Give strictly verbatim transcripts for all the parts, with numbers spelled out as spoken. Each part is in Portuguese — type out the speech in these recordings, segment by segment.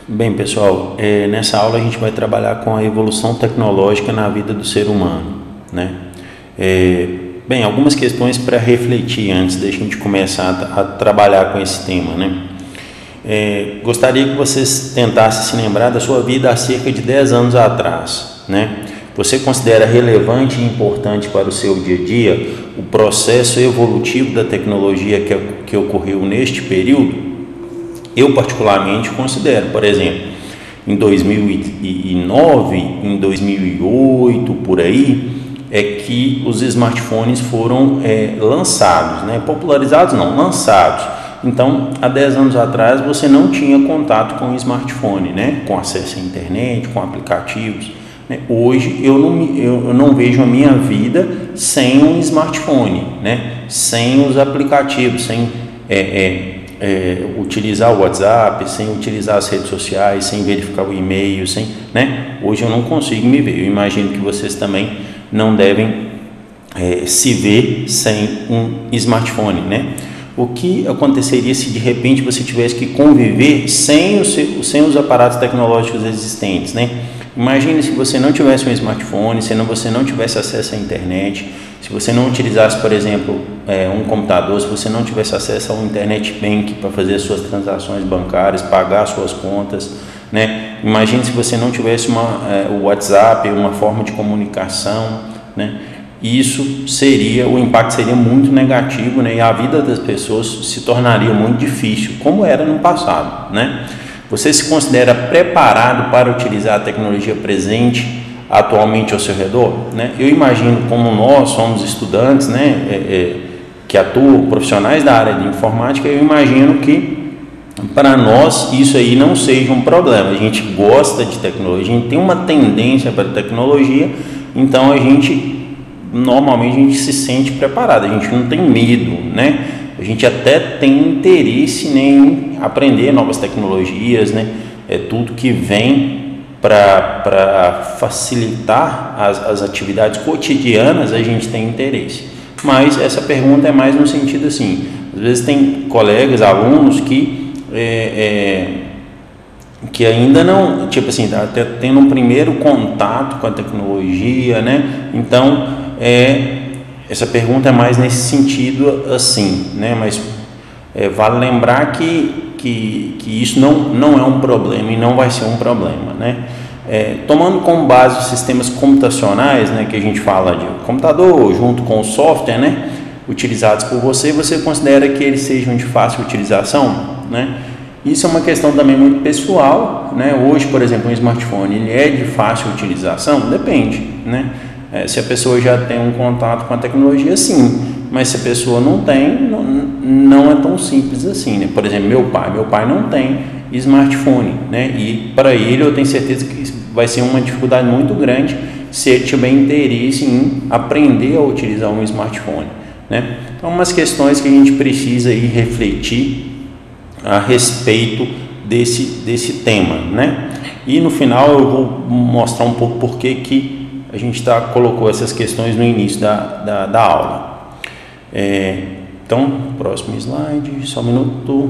Bem, pessoal, é, nessa aula a gente vai trabalhar com a evolução tecnológica na vida do ser humano, né? É, bem, algumas questões para refletir antes da gente começar a, a trabalhar com esse tema, né? É, gostaria que vocês tentassem se lembrar da sua vida há cerca de dez anos atrás, né? Você considera relevante e importante para o seu dia a dia o processo evolutivo da tecnologia que, que ocorreu neste período? Eu particularmente considero. Por exemplo, em dois mil e nove, em dois mil e oito, por aí, é que os smartphones foram é, lançados, né? Popularizados não, lançados. Então, há dez anos atrás, você não tinha contato com o smartphone, né? Com acesso à internet, com aplicativos, né? Hoje, eu não, eu não vejo a minha vida sem um smartphone, né? Sem os aplicativos, sem... É, é, É, utilizar o WhatsApp, sem utilizar as redes sociais, sem verificar o e-mail, sem, né? Hoje eu não consigo me ver. Eu imagino que vocês também não devem é, se ver sem um smartphone, né? O que aconteceria se de repente você tivesse que conviver sem os, sem os aparatos tecnológicos existentes, né? Imagine se você não tivesse um smartphone, se não, você não tivesse acesso à internet, se você não utilizasse, por exemplo, é, um computador, se você não tivesse acesso ao internet bank para fazer as suas transações bancárias, pagar suas contas, né? Imagine se você não tivesse uma, é, o WhatsApp, uma forma de comunicação, né? Isso seria, o impacto seria muito negativo, né? E a vida das pessoas se tornaria muito difícil, como era no passado, né? Você se considera preparado para utilizar a tecnologia presente atualmente ao seu redor, né? Eu imagino, como nós somos estudantes, né, é, é, que atuam, profissionais da área de informática, eu imagino que para nós isso aí não seja um problema. A gente gosta de tecnologia, a gente tem uma tendência para a tecnologia, então a gente, normalmente a gente se sente preparado, a gente não tem medo, né? A gente até tem interesse em aprender novas tecnologias, né? É tudo que vem para facilitar as, as atividades cotidianas, a gente tem interesse. Mas essa pergunta é mais no sentido assim, às vezes tem colegas, alunos que é, é, que ainda não, tipo assim, tá tendo um primeiro contato com a tecnologia, né? Então, é, essa pergunta é mais nesse sentido assim, né? Mas é, vale lembrar que Que, que isso não, não é um problema e não vai ser um problema, né? É, tomando como base os sistemas computacionais, né, que a gente fala de computador junto com o software, né, utilizados por você, você considera que eles sejam de fácil utilização, né? Isso é uma questão também muito pessoal, né? Hoje, por exemplo, um smartphone, ele é de fácil utilização? Depende, né? É, se a pessoa já tem um contato com a tecnologia, sim. Mas se a pessoa não tem, não, não é tão simples assim, né? Por exemplo, meu pai, meu pai não tem smartphone, né? E para ele eu tenho certeza que vai ser uma dificuldade muito grande se ele tiver interesse em aprender a utilizar um smartphone, né? Então, umas questões que a gente precisa aí refletir a respeito desse, desse tema, né? E no final eu vou mostrar um pouco por que que a gente tá, colocou essas questões no início da, da, da aula. É, então, próximo slide, só um minuto.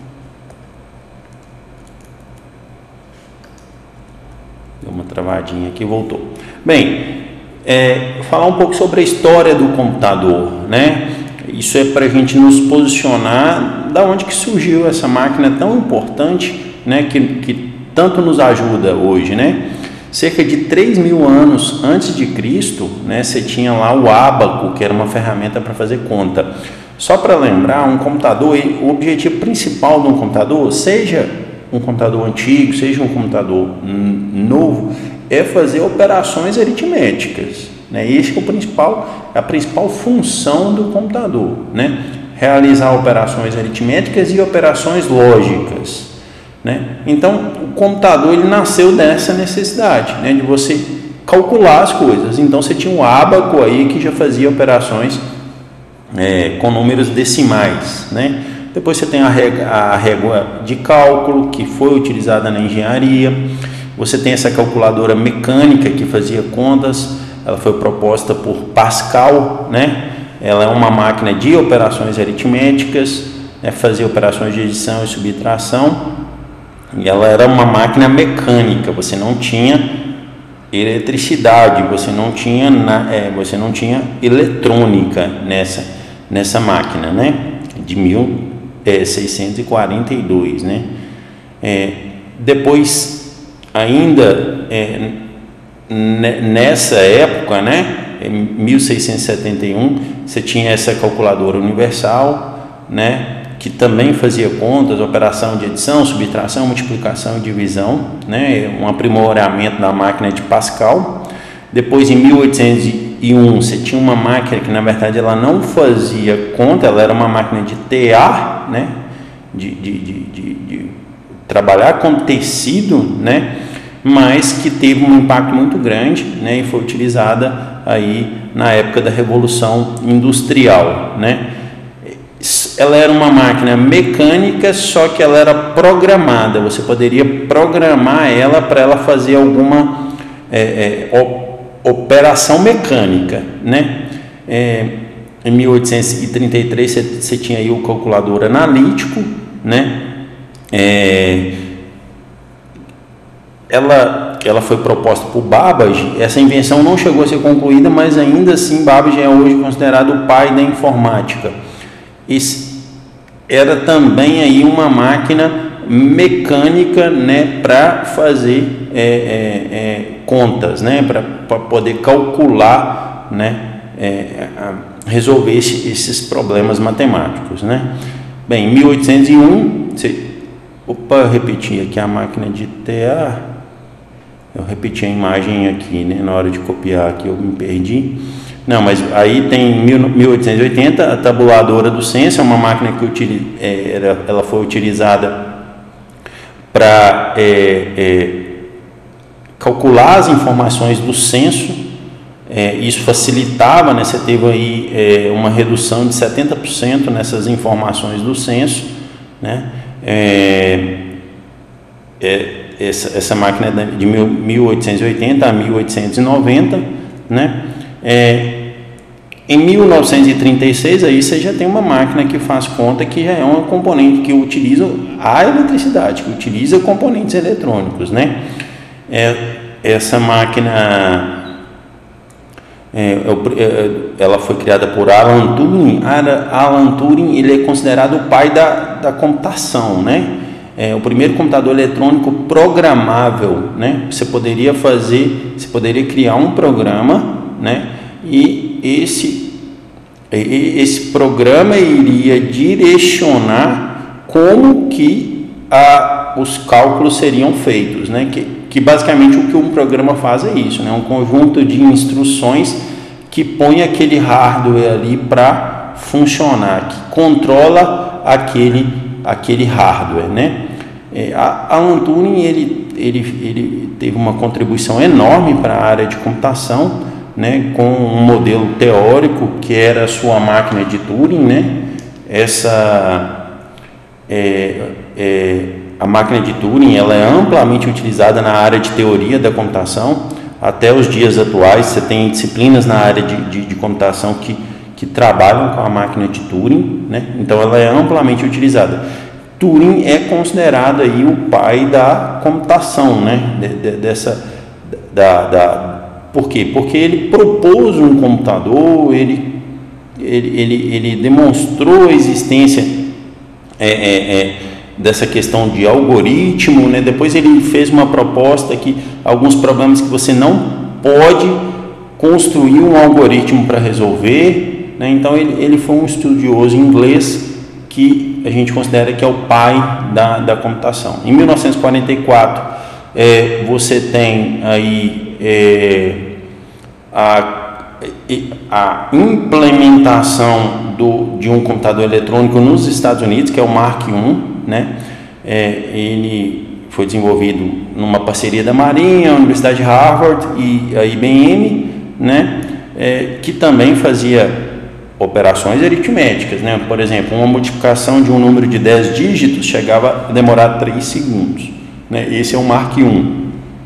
Deu uma travadinha aqui, voltou. Bem, é, falar um pouco sobre a história do computador, né? Isso é para a gente nos posicionar da onde que surgiu essa máquina tão importante, né? Que, que tanto nos ajuda hoje, né? Cerca de três mil anos antes de Cristo, né, você tinha lá o ábaco, que era uma ferramenta para fazer conta. Só para lembrar, um computador, o objetivo principal de um computador, seja um computador antigo, seja um computador novo, é fazer operações aritméticas, né? Esse é o principal, a principal função do computador, né? Realizar operações aritméticas e operações lógicas, né? Então, o computador ele nasceu dessa necessidade, né, de você calcular as coisas. Então, você tinha um ábaco aí que já fazia operações é, com números decimais, né? Depois você tem a régua, a régua de cálculo, que foi utilizada na engenharia. Você tem essa calculadora mecânica que fazia contas, ela foi proposta por Pascal, né? Ela é uma máquina de operações aritméticas, né? Fazia operações de adição e subtração. E ela era uma máquina mecânica, você não tinha eletricidade, você não tinha, é, você não tinha eletrônica nessa, nessa máquina, né? De mil seiscentos e quarenta e dois, né? É, depois, ainda é, nessa época, né? Em mil seiscentos e setenta e um, você tinha essa calculadora universal, né? Que também fazia contas, operação de adição, subtração, multiplicação e divisão, né? Um aprimoramento da máquina de Pascal. Depois, em mil oitocentos e um, você tinha uma máquina que, na verdade, ela não fazia conta, ela era uma máquina de tear, né? de, de, de, de, de trabalhar com tecido, né? Mas que teve um impacto muito grande, né? E foi utilizada aí na época da Revolução Industrial, né? Ela era uma máquina mecânica, só que ela era programada. Você poderia programar ela para ela fazer alguma é, é, operação mecânica, né? É, em mil oitocentos e trinta e três você, você tinha aí o calculador analítico, né? É, ela, ela foi proposta por Babbage. Essa invenção não chegou a ser concluída, mas ainda assim Babbage é hoje considerado o pai da informática. Esse era também aí uma máquina mecânica, né, para fazer é, é, é, contas, né, para poder calcular, né, é, resolver esse, esses problemas matemáticos, né. Bem, em mil oitocentos e um, você, opa, eu repeti aqui a máquina de tear, eu repeti a imagem aqui, né, na hora de copiar aqui eu me perdi. Não, mas aí tem mil oitocentos e oitenta, a tabuladora do censo, é uma máquina que utiliza, é, era, ela foi utilizada para é, é, calcular as informações do censo. É, isso facilitava, né? Você teve aí é, uma redução de setenta por cento nessas informações do censo, né? É, é, essa, essa máquina é de mil oitocentos e oitenta a mil oitocentos e noventa, né? É, em mil novecentos e trinta e seis aí você já tem uma máquina que faz conta, que já é um componente que utiliza a eletricidade, que utiliza componentes eletrônicos, né? É, essa máquina é, ela foi criada por Alan Turing. Alan Turing, ele é considerado o pai da, da computação, né? É o primeiro computador eletrônico programável, né? Você poderia fazer, você poderia criar um programa, né? E esse, esse programa iria direcionar como que a, os cálculos seriam feitos, né? Que, que basicamente o que um programa faz é isso, né? Um conjunto de instruções que põe aquele hardware ali para funcionar, que controla aquele, aquele hardware, né? É, a Alan Turing, ele, ele, ele teve uma contribuição enorme para a área de computação, né, com um modelo teórico que era a sua máquina de Turing, né? Essa é, é, a máquina de Turing, ela é amplamente utilizada na área de teoria da computação até os dias atuais. Você tem disciplinas na área de, de, de computação que, que trabalham com a máquina de Turing, né? Então ela é amplamente utilizada. Turing é considerado aí o pai da computação, né? De, de, dessa da, da Por quê? Porque ele propôs um computador, ele, ele, ele, ele demonstrou a existência é, é, é, dessa questão de algoritmo, né? Depois ele fez uma proposta que alguns problemas que você não pode construir um algoritmo para resolver, né? Então ele, ele foi um estudioso inglês que a gente considera que é o pai da, da computação. Em mil novecentos e quarenta e quatro, é, você tem aí é, a, a implementação do, de um computador eletrônico nos Estados Unidos, que é o Mark um, né? É, ele foi desenvolvido numa parceria da Marinha, a Universidade de Harvard e a I B M, né? É, que também fazia operações aritméticas, né? Por exemplo, uma multiplicação de um número de dez dígitos chegava a demorar três segundos, né? Esse é o Mark um.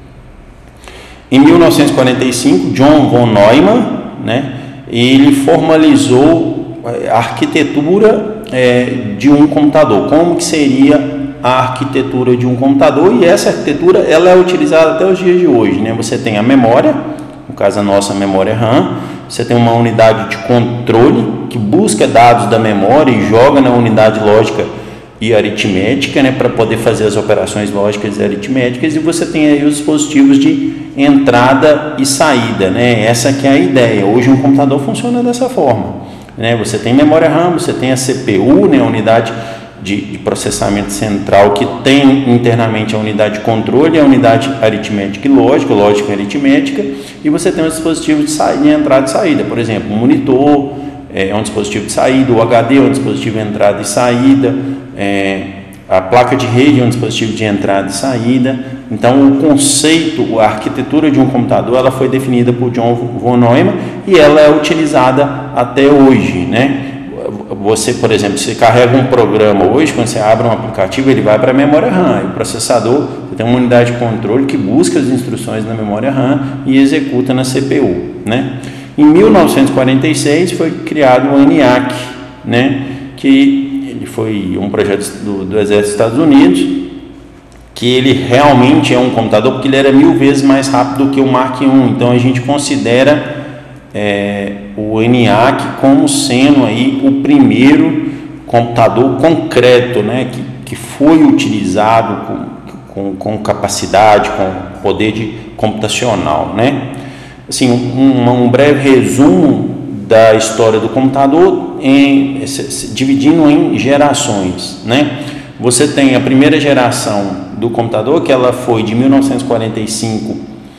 Em mil novecentos e quarenta e cinco, John von Neumann, né, ele formalizou a arquitetura é, de um computador, como que seria a arquitetura de um computador, e essa arquitetura ela é utilizada até os dias de hoje, né? Você tem a memória, no caso a nossa memória RAM, você tem uma unidade de controle que busca dados da memória e joga na unidade lógica e aritmética, né, para poder fazer as operações lógicas e aritméticas, e você tem aí os dispositivos de entrada e saída, né? Essa que é a ideia. Hoje um computador funciona dessa forma, né? Você tem memória RAM, você tem a C P U, né, a unidade de, de processamento central, que tem internamente a unidade de controle, a unidade aritmética e lógica, lógica e aritmética, e você tem os dispositivos de, saída, de entrada e saída, por exemplo, o monitor é um dispositivo de saída, o H D é um dispositivo de entrada e saída, é, a placa de rede é um dispositivo de entrada e saída. Então o conceito, a arquitetura de um computador, ela foi definida por John von Neumann e ela é utilizada até hoje, né? Você, por exemplo, você carrega um programa hoje, quando você abre um aplicativo, ele vai para a memória RAM, e o processador, você tem uma unidade de controle que busca as instruções na memória RAM e executa na C P U, né? Em mil novecentos e quarenta e seis foi criado o ENIAC, né? Que ele foi um projeto do, do Exército dos Estados Unidos, que ele realmente é um computador, porque ele era mil vezes mais rápido do que o Mark um, então a gente considera é, o ENIAC como sendo aí o primeiro computador concreto, né, que, que foi utilizado com, com, com capacidade, com poder de computacional, né? Assim, um, um breve resumo da história do computador, em, dividindo em gerações, né? Você tem a primeira geração do computador, que ela foi de mil novecentos e quarenta e cinco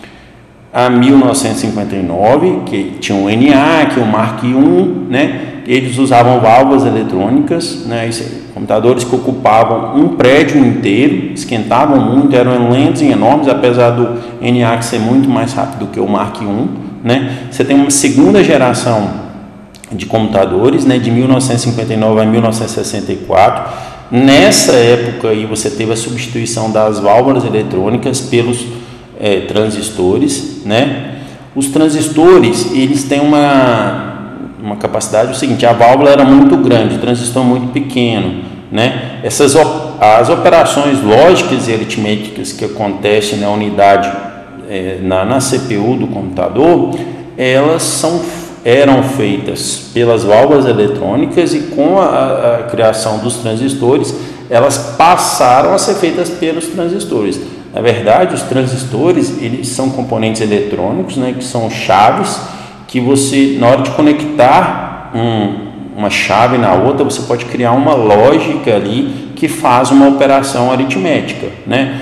a mil novecentos e cinquenta e nove, que tinha o ENIAC, o Mark um, né? Eles usavam válvulas eletrônicas, né? Computadores que ocupavam um prédio inteiro, esquentavam muito, eram lentos e enormes, apesar do ENIAC ser muito mais rápido que o Mark um, né? Você tem uma segunda geração de computadores, né? De mil novecentos e cinquenta e nove a mil novecentos e sessenta e quatro. Nessa época aí você teve a substituição das válvulas eletrônicas pelos é, transistores, né? Os transistores, eles têm uma uma capacidade, é o seguinte, a válvula era muito grande, o transistor muito pequeno, né? Essas as operações lógicas e aritméticas que acontecem na unidade é, na, na C P U do computador, elas são eram feitas pelas válvulas eletrônicas, e com a, a criação dos transistores, elas passaram a ser feitas pelos transistores. Na verdade, os transistores, eles são componentes eletrônicos, né, que são chaves, que você, na hora de conectar um, uma chave na outra, você pode criar uma lógica ali que faz uma operação aritmética, né?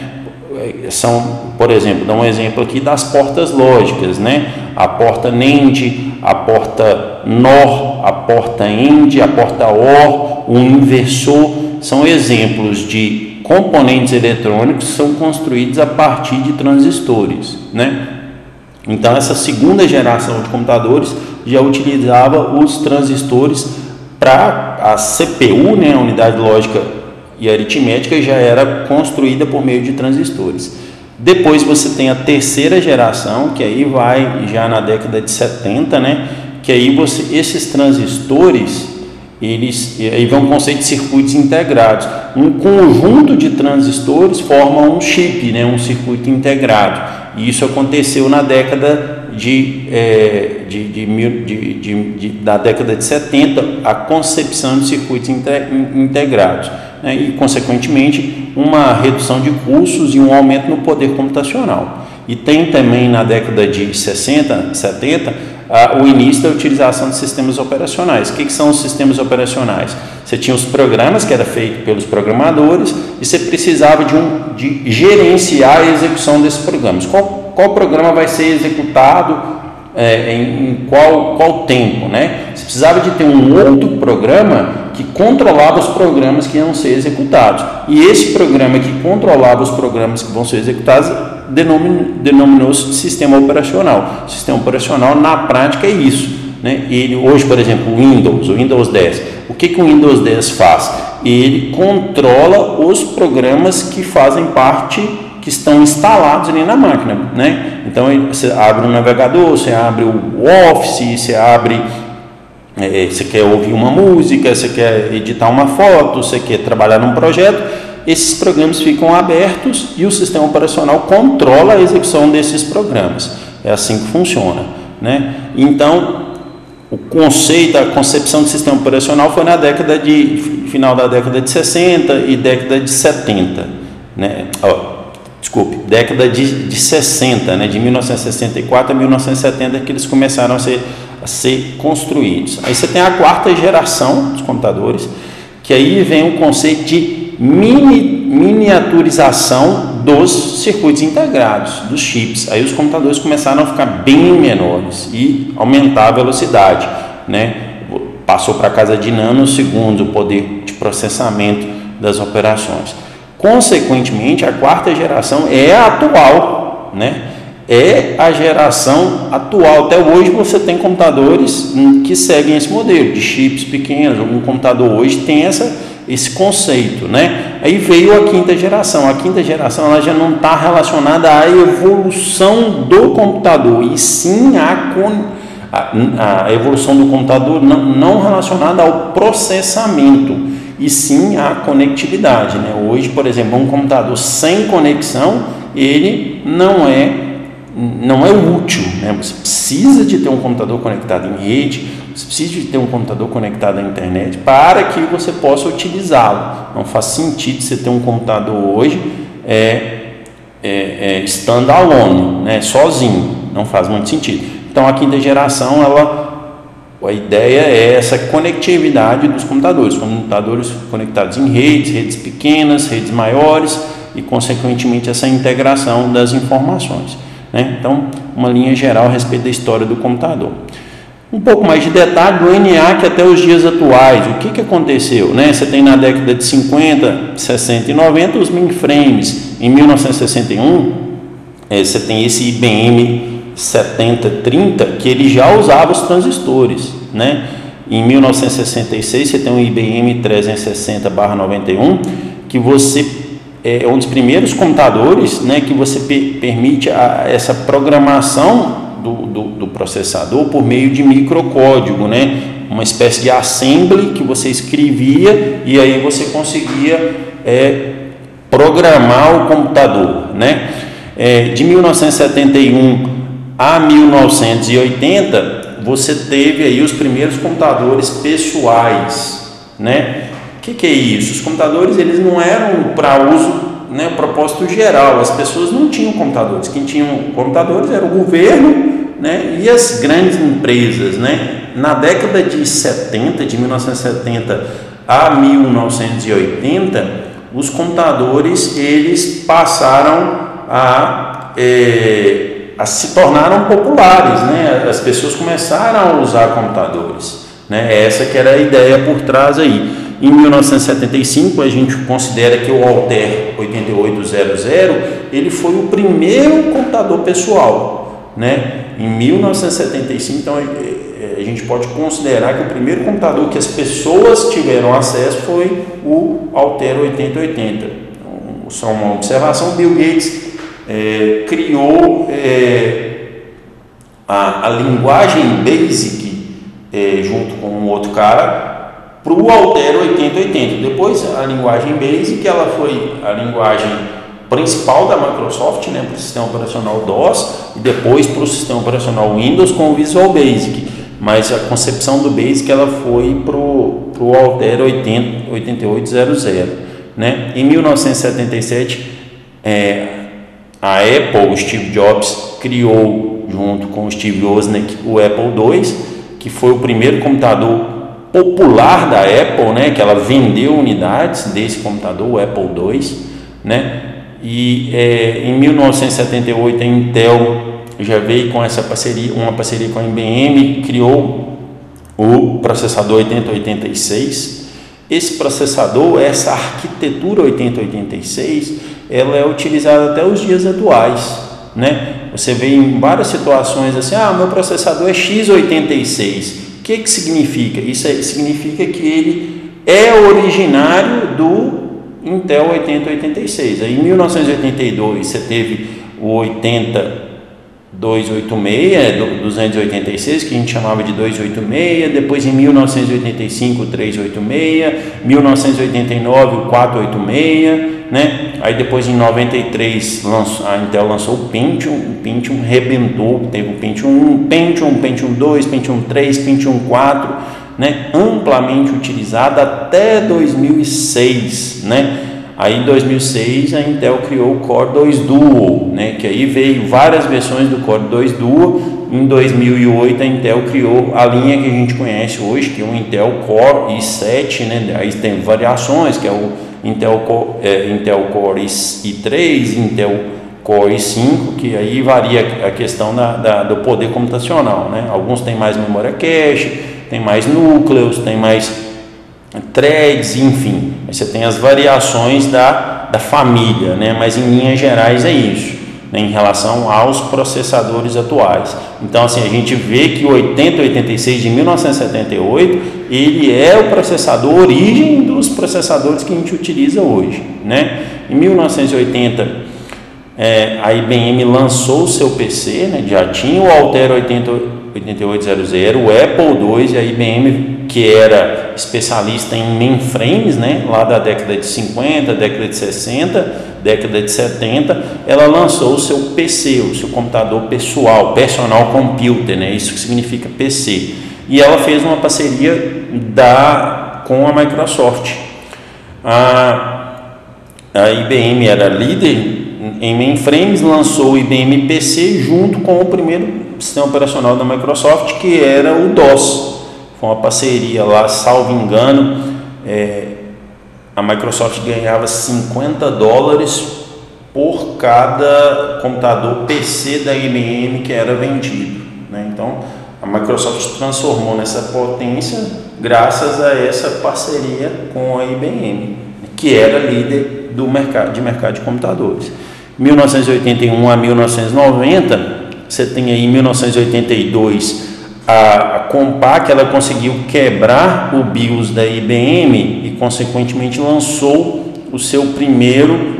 São, por exemplo, dá um exemplo aqui das portas lógicas, né? A porta NAND, a porta NOR, a porta AND, a porta OR, o inversor, são exemplos de componentes eletrônicos que são construídos a partir de transistores, né? Então essa segunda geração de computadores já utilizava os transistores para a C P U, né? A unidade lógica e aritmética já era construída por meio de transistores. Depois você tem a terceira geração, que aí vai já na década de setenta, né? Que aí você, esses transistores, eles, aí vem um conceito de circuitos integrados. Um conjunto de transistores forma um chip, né? Um circuito integrado. E isso aconteceu na década de, é, de, de, de, de, de, da década de setenta, a concepção de circuitos integrados, né? E, consequentemente, uma redução de custos e um aumento no poder computacional. E tem também, na década de sessenta, setenta, a, o início da utilização de sistemas operacionais. O que, que são os sistemas operacionais? Você tinha os programas, que era feito pelos programadores, e você precisava de, um, de gerenciar a execução desses programas. Qual, qual programa vai ser executado é, em, em qual, qual tempo, né? Você precisava de ter um outro programa que controlava os programas que iam ser executados. E esse programa que controlava os programas que vão ser executados denominou-se sistema operacional. O sistema operacional, na prática, é isso, né? Ele, hoje, por exemplo, o Windows, o Windows dez, o que, que o Windows dez faz? Ele controla os programas que fazem parte, que estão instalados ali na máquina, né? Então, você abre um navegador, você abre o Office, você abre... É, você quer ouvir uma música, você quer editar uma foto, você quer trabalhar num projeto, esses programas ficam abertos e o sistema operacional controla a execução desses programas. É assim que funciona, né? Então, o conceito, a concepção de sistema operacional foi na década de final da década de sessenta e década de setenta, né? Oh, desculpe, década de, de sessenta, né? De mil novecentos e sessenta e quatro a mil novecentos e setenta que eles começaram a ser, a ser construídos. Aí você tem a quarta geração dos computadores, que aí vem o conceito de mini, miniaturização dos circuitos integrados, dos chips. Aí os computadores começaram a ficar bem menores e aumentar a velocidade, né? Passou para casa de nanosegundos o poder de processamento das operações. Consequentemente, a quarta geração é a atual, né? É a geração atual. Até hoje você tem computadores que seguem esse modelo de chips pequenos. Um computador hoje tem essa, esse conceito, né? Aí veio a quinta geração. A quinta geração ela já não está relacionada à evolução do computador, e sim à a, a evolução do computador não, não relacionada ao processamento, e sim à conectividade, né? Hoje, por exemplo, um computador sem conexão, ele não é, não é útil, né? Você precisa de ter um computador conectado em rede, você precisa de ter um computador conectado à internet para que você possa utilizá-lo. Não faz sentido você ter um computador hoje é, é, é standalone, né? Sozinho, não faz muito sentido. Então, a quinta geração, ela, a ideia é essa conectividade dos computadores, computadores conectados em redes, redes pequenas, redes maiores e, consequentemente, essa integração das informações, né? Então, uma linha geral a respeito da história do computador. Um pouco mais de detalhe do E N A C até os dias atuais. O que, que aconteceu, né? Você tem na década de cinquenta, sessenta e noventa os mainframes. Em mil novecentos e sessenta e um, é, você tem esse I B M setenta trinta, que ele já usava os transistores, né? Em mil novecentos e sessenta e seis você tem um I B M trezentos e sessenta barra noventa e um, que você é um dos primeiros computadores, né, que você per, permite a, essa programação do, do, do processador por meio de microcódigo, né? Uma espécie de assembly que você escrevia e aí você conseguia é, programar o computador, né? É, de mil novecentos e setenta e um a mil novecentos e oitenta você teve aí os primeiros computadores pessoais, né? O que, que é isso? Os computadores eles não eram para uso, né, propósito geral. As pessoas não tinham computadores. Quem tinha computadores era o governo, né, e as grandes empresas, né? Na década de setenta, de mil novecentos e setenta a mil novecentos e oitenta, os computadores eles passaram a é, A se tornaram populares, né? As pessoas começaram a usar computadores, né? Essa que era a ideia por trás aí. Em mil novecentos e setenta e cinco a gente considera que o Altair oitenta e oito zero zero ele foi o primeiro computador pessoal, né? Em mil novecentos e setenta e cinco, então a gente pode considerar que o primeiro computador que as pessoas tiveram acesso foi o Altair oitenta oitenta. Então, só uma observação: Bill Gates É, criou é, a, a linguagem BASIC é, junto com um outro cara para o Altair oitenta oitenta. Depois a linguagem BASIC ela foi a linguagem principal da Microsoft, né, para o sistema operacional DOS, e depois para o sistema operacional Windows com o Visual Basic. Mas a concepção do BASIC ela foi para o Altair oitenta e oito zero zero, né? Em mil novecentos e setenta e sete é, a Apple, o Steve Jobs, criou, junto com o Steve Wozniak, o Apple dois, que foi o primeiro computador popular da Apple, né, que ela vendeu unidades desse computador, o Apple dois, né, e é, em mil novecentos e setenta e oito a Intel já veio com essa parceria, uma parceria com a I B M, criou o processador oitenta oitenta e seis. Esse processador, essa arquitetura oitenta oitenta e seis, ela é utilizada até os dias atuais, né? Você vê em várias situações assim: ah, meu processador é X oitenta e seis. O que que significa? Isso é, significa que ele é originário do Intel oitenta oitenta e seis. Aí, em mil novecentos e oitenta e dois você teve o oitenta duzentos e oitenta e seis, duzentos e oitenta e seis, que a gente chamava de duzentos e oitenta e seis, depois em mil novecentos e oitenta e cinco o trezentos e oitenta e seis, mil novecentos e oitenta e nove o quatrocentos e oitenta e seis, né? Aí depois em noventa e três lançou, a Intel lançou o Pentium, o Pentium rebentou, teve o Pentium um, Pentium, Pentium dois, Pentium três, Pentium quatro, né? Amplamente utilizado até dois mil e seis, né? Aí em dois mil e seis a Intel criou o Core dois Duo, né? Que aí veio várias versões do Core dois Duo. Em dois mil e oito a Intel criou a linha que a gente conhece hoje, que é o Intel Core i sete, né? Aí tem variações, que é o Intel Core, é, Intel Core i três, Intel Core i cinco, que aí varia a questão da, da, do poder computacional, né? Alguns têm mais memória cache, tem mais núcleos, tem mais threads, enfim. Você tem as variações da, da família, né? Mas em linhas gerais é isso, né? Em relação aos processadores atuais. Então, assim, a gente vê que o oitenta oitenta e seis de mil novecentos e setenta e oito, ele é o processador, origem dos processadores que a gente utiliza hoje, né? Em mil novecentos e oitenta, é, a I B M lançou o seu P C, né? Já tinha o Altera oitenta e oito zero zero, o Apple dois, e a I B M, que era especialista em mainframes, né? Lá da década de cinquenta, década de sessenta, década de setenta, ela lançou o seu P C, o seu computador pessoal, personal computer, né? Isso que significa P C. E ela fez uma parceria da, com a Microsoft. A, a I B M era líder em mainframes, lançou o I B M P C junto com o primeiro sistema operacional da Microsoft, que era o DOS. Foi uma parceria lá, salvo engano, é, a Microsoft ganhava cinquenta dólares por cada computador P C da I B M que era vendido, né? Então a Microsoft transformou nessa potência graças a essa parceria com a I B M, que era líder do mercado, de mercado de computadores. mil novecentos e oitenta e um a mil novecentos e noventa, você tem aí em mil novecentos e oitenta e dois a, a Compaq, ela conseguiu quebrar o BIOS da I B M e consequentemente lançou o seu primeiro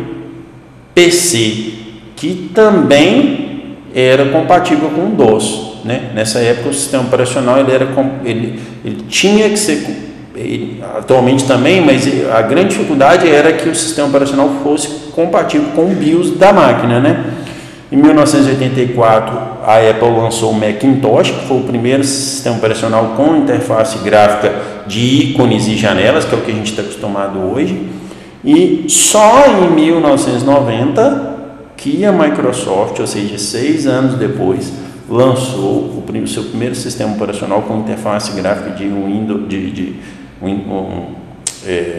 P C, que também era compatível com o DOS, né? Nessa época o sistema operacional ele, era, ele, ele tinha que ser, ele, atualmente também, mas a grande dificuldade era que o sistema operacional fosse compatível com o BIOS da máquina, né? Em mil novecentos e oitenta e quatro, a Apple lançou o Macintosh, que foi o primeiro sistema operacional com interface gráfica de ícones e janelas, que é o que a gente está acostumado hoje. E só em mil novecentos e noventa que a Microsoft, ou seja, seis anos depois, lançou o, o seu primeiro sistema operacional com interface gráfica de, Windows, de, de um, um, é,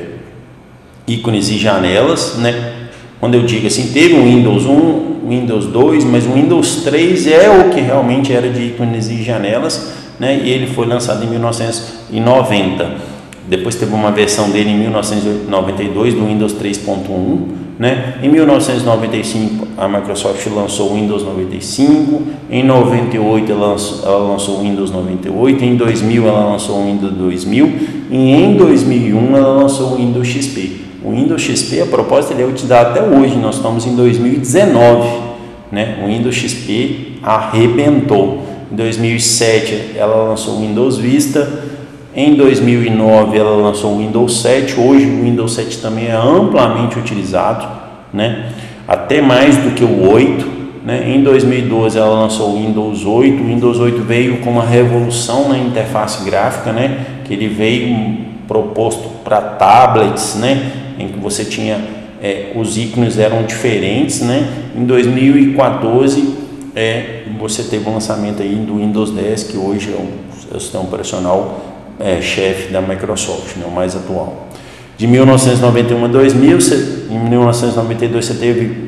ícones e janelas, né? Quando eu digo assim, teve o Windows um, Windows dois, mas o Windows três é o que realmente era de ícones e janelas, né? E ele foi lançado em mil novecentos e noventa. Depois teve uma versão dele em mil novecentos e noventa e dois, do Windows três ponto um, né? Em mil novecentos e noventa e cinco, a Microsoft lançou o Windows noventa e cinco. Em noventa e oito, ela lançou, ela lançou o Windows noventa e oito. Em dois mil, ela lançou o Windows dois mil. E em dois mil e um, ela lançou o Windows X P. O Windows X P, a propósito, ele é utilizado até hoje. Nós estamos em dois mil e dezenove, né? O Windows X P arrebentou. Em dois mil e sete, ela lançou o Windows Vista. Em dois mil e nove, ela lançou o Windows sete. Hoje, o Windows sete também é amplamente utilizado, né? Até mais do que o oito, né? Em dois mil e doze, ela lançou o Windows oito. O Windows oito veio com uma revolução na interface gráfica, né? Que ele veio proposto para tablets, né? Em que você tinha, é, os ícones eram diferentes, né? Em dois mil e quatorze, é, você teve o lançamento aí do Windows dez, que hoje é o, é o sistema operacional é, chefe da Microsoft, né? O mais atual. De mil novecentos e noventa e um a dois mil, você, em mil novecentos e noventa e dois, você teve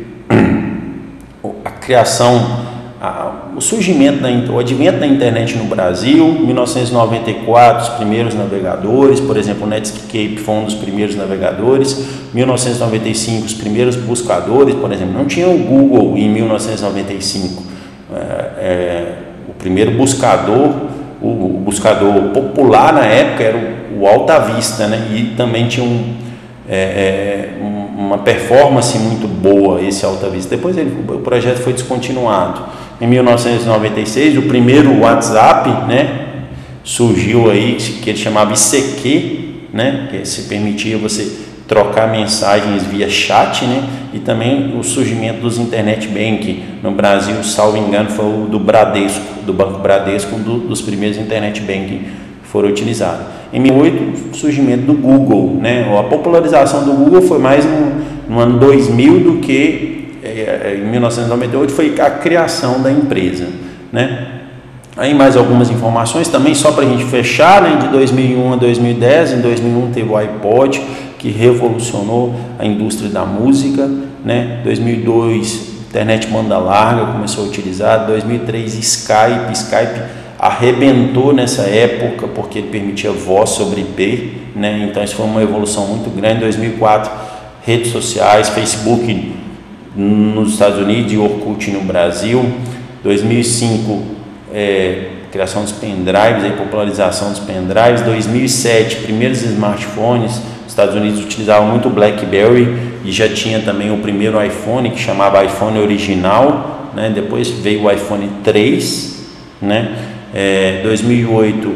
a criação, a, o surgimento, da, o advento da internet no Brasil. Em mil novecentos e noventa e quatro, os primeiros navegadores, por exemplo, o Netscape foi um dos primeiros navegadores. Em mil novecentos e noventa e cinco, os primeiros buscadores, por exemplo, não tinha o Google em mil novecentos e noventa e cinco. É, é, o primeiro buscador, o, o buscador popular na época era o, o Alta Vista, né? E também tinha um, é, é, uma performance muito boa esse Alta Vista. Depois ele, o projeto foi descontinuado. Em mil novecentos e noventa e seis, o primeiro WhatsApp, né, surgiu aí, que ele chamava I C Q, né, que se permitia você trocar mensagens via chat, né? E também o surgimento dos internet banking no Brasil, salvo engano, foi o do Bradesco, do Banco Bradesco, um do, dos primeiros internet banking que foram utilizados. Em mil e oito, o surgimento do Google, né? A popularização do Google foi mais no, no ano dois mil do que é, em mil novecentos e noventa e oito foi a criação da empresa, né? Aí mais algumas informações também, só para a gente fechar, né? De dois mil e um a dois mil e dez, em dois mil e um teve o iPod, que revolucionou a indústria da música, né? dois mil e dois, internet banda larga começou a utilizar, dois mil e três, Skype, Skype arrebentou nessa época, porque ele permitia voz sobre I P, né? Então isso foi uma evolução muito grande. dois mil e quatro, redes sociais, Facebook nos Estados Unidos e Orkut no Brasil. dois mil e cinco, é, criação dos pendrives, a popularização dos pendrives. dois mil e sete, primeiros smartphones. Os Estados Unidos utilizavam muito o BlackBerry e já tinha também o primeiro iPhone, que chamava iPhone original, né? Depois veio o iPhone três, né? É, dois mil e oito,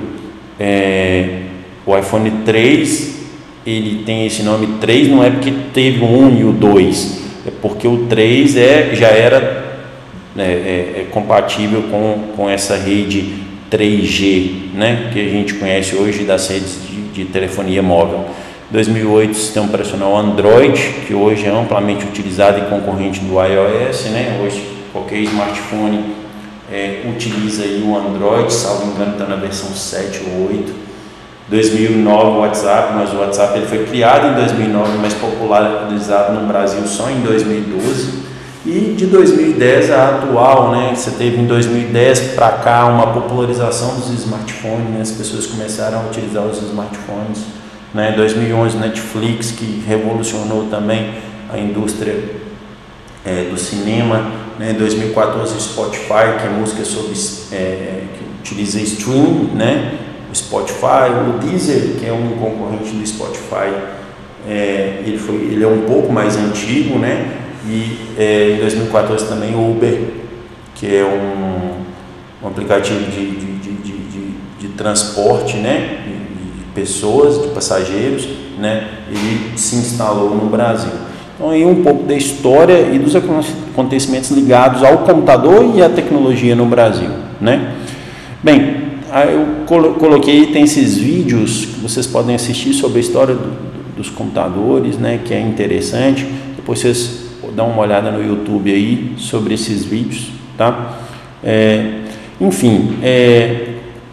é, o iPhone três, ele tem esse nome três, não é porque teve o um e o dois, é porque o três é, já era é, é, é compatível com, com essa rede três G, né, que a gente conhece hoje das redes de, de telefonia móvel. dois mil e oito, o sistema operacional Android, que hoje é amplamente utilizado e concorrente do iOS, né? Hoje qualquer smartphone é, utiliza aí o Android, salvo engano está na versão sete ou oito. dois mil e nove, o WhatsApp, mas o WhatsApp ele foi criado em dois mil e nove, mas popularizado no Brasil só em dois mil e doze. E de dois mil e dez a atual, né? Você teve em dois mil e dez para cá uma popularização dos smartphones, né? As pessoas começaram a utilizar os smartphones, né? dois mil e onze, Netflix, que revolucionou também a indústria é, do cinema, né? dois mil e quatorze, Spotify, que é música sobre, é, que utiliza stream, né? O Spotify, o Deezer, que é um concorrente do Spotify, é, ele, foi, ele é um pouco mais antigo, né? E é, em dois mil e quatorze também o Uber, que é um, um aplicativo de, de, de, de, de, de transporte, né? De, de pessoas, de passageiros, né? Ele se instalou no Brasil. Então aí um pouco da história e dos acontecimentos ligados ao computador e à tecnologia no Brasil, né? Bem, eu coloquei, tem esses vídeos que vocês podem assistir sobre a história do, dos computadores, né? Que é interessante. Depois vocês dá uma olhada no YouTube aí sobre esses vídeos, tá? É, enfim, é,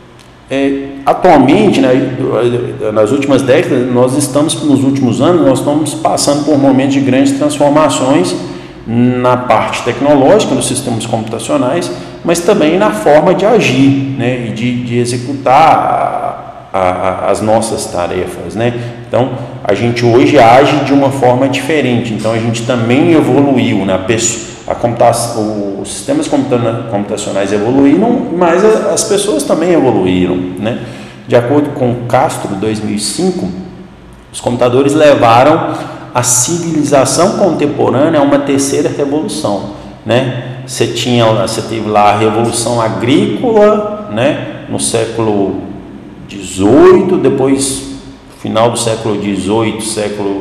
é, atualmente, né, nas últimas décadas, nós estamos, nos últimos anos, nós estamos passando por momentos de grandes transformações na parte tecnológica, nos sistemas computacionais, mas também na forma de agir, né, e de, de executar a, a, as nossas tarefas, né? Então, a gente hoje age de uma forma diferente, então a gente também evoluiu, na pessoa, a computação, os sistemas computacionais evoluíram, mas as pessoas também evoluíram, né? De acordo com Castro, dois mil e cinco, os computadores levaram a civilização contemporânea a uma terceira revolução, né? Você tinha, você teve lá a revolução agrícola, né? No século dezoito, depois final do século dezoito, século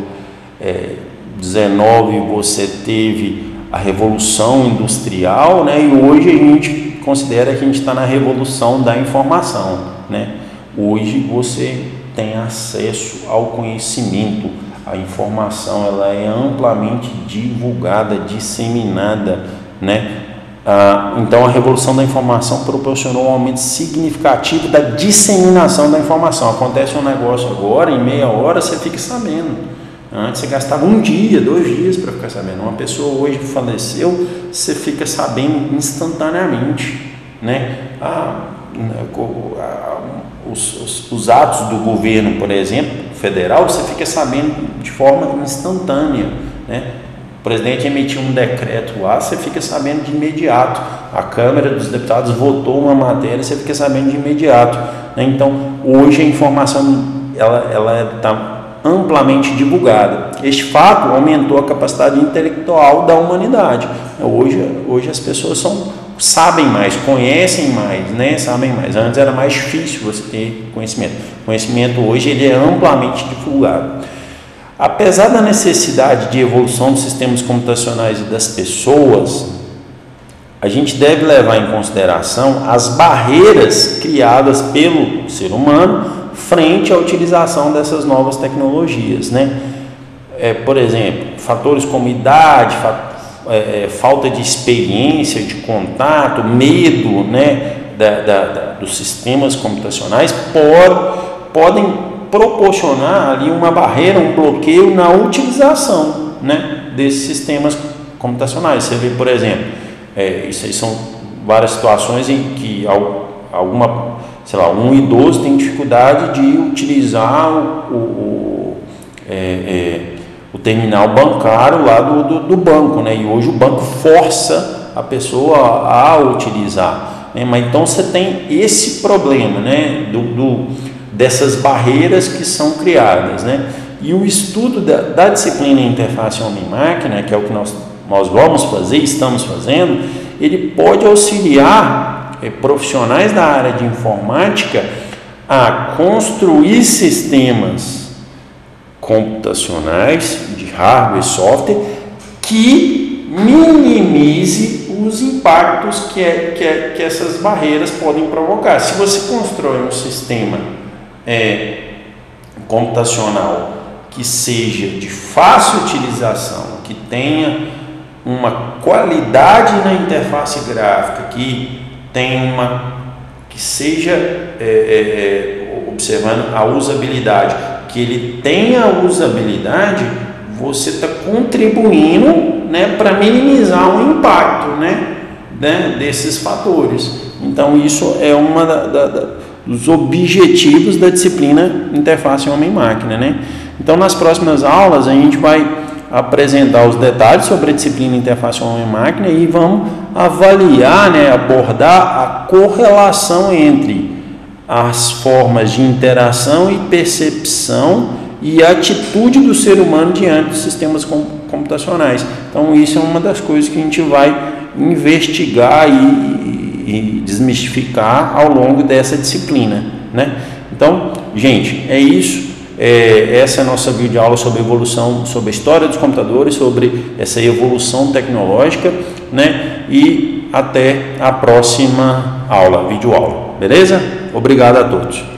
dezenove, você teve a revolução industrial, né? E hoje a gente considera que a gente está na revolução da informação, né? Hoje você tem acesso ao conhecimento, a informação ela é amplamente divulgada, disseminada, né? Ah, então a revolução da informação proporcionou um aumento significativo da disseminação da informação. Acontece um negócio agora, em meia hora você fica sabendo. Antes você gastava um dia, dois dias para ficar sabendo. Uma pessoa hoje que faleceu, você fica sabendo instantaneamente, né? Ah, os, os, os atos do governo, por exemplo, federal, você fica sabendo de forma instantânea, né? O presidente emitiu um decreto lá, você fica sabendo de imediato. A Câmara dos Deputados votou uma matéria, você fica sabendo de imediato, né? Então, hoje a informação ela ela está amplamente divulgada. Este fato aumentou a capacidade intelectual da humanidade. Hoje, hoje as pessoas são, sabem mais, conhecem mais, né? Sabem mais. Antes era mais difícil você ter conhecimento. O conhecimento hoje ele é amplamente divulgado. Apesar da necessidade de evolução dos sistemas computacionais e das pessoas, a gente deve levar em consideração as barreiras criadas pelo ser humano frente à utilização dessas novas tecnologias, né? É, por exemplo, fatores como idade, fa é, falta de experiência, de contato, medo, né, da, da, da, dos sistemas computacionais por, podem proporcionar ali uma barreira, um bloqueio na utilização, né, desses sistemas computacionais. Você vê, por exemplo, é, isso aí são várias situações em que alguma, sei lá, um idoso tem dificuldade de utilizar o, o, é, é, o terminal bancário lá do, do, do banco, né? E hoje o banco força a pessoa a, a utilizar, né? Mas então você tem esse problema, né? Do, do, dessas barreiras que são criadas, né? E o estudo da, da disciplina interface homem-máquina, que é o que nós, nós vamos fazer, estamos fazendo, ele pode auxiliar é, profissionais da área de informática a construir sistemas computacionais, de hardware e software, que minimize os impactos que, é, que, é, que essas barreiras podem provocar. Se você constrói um sistema é, computacional que seja de fácil utilização, que tenha uma qualidade na interface gráfica, que tenha uma, que seja é, é, observando a usabilidade, que ele tenha usabilidade, você está contribuindo, né, para minimizar o impacto, né, né, desses fatores. Então isso é uma da, da, da, dos objetivos da disciplina interface homem-máquina, né? Então nas próximas aulas a gente vai apresentar os detalhes sobre a disciplina interface homem-máquina e vamos avaliar, né, abordar a correlação entre as formas de interação e percepção e atitude do ser humano diante dos sistemas computacionais. Então isso é uma das coisas que a gente vai investigar e, e desmistificar ao longo dessa disciplina, né? Então, gente, é isso. É, essa é a nossa videoaula sobre evolução, sobre a história dos computadores, sobre essa evolução tecnológica, né? E até a próxima aula, videoaula. Beleza? Obrigado a todos.